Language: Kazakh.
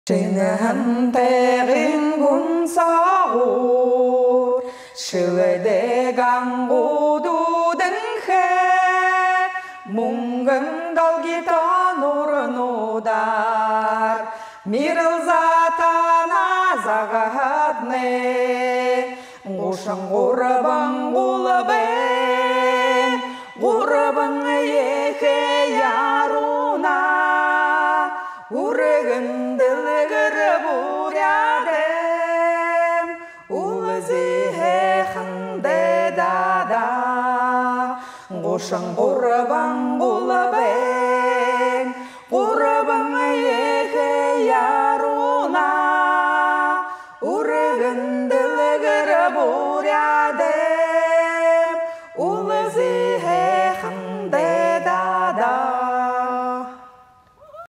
Жинын тегин күн саур, шүледе гангудудың хе, мұңгын далгитан урнудар, мирылзатан азағадны, ғушын ғурбын ғулбын, ғурбын ехе яруна, урығын ділгірі бұрядым, ұлызы хынды дада, ғушын ғурбын ғулбын,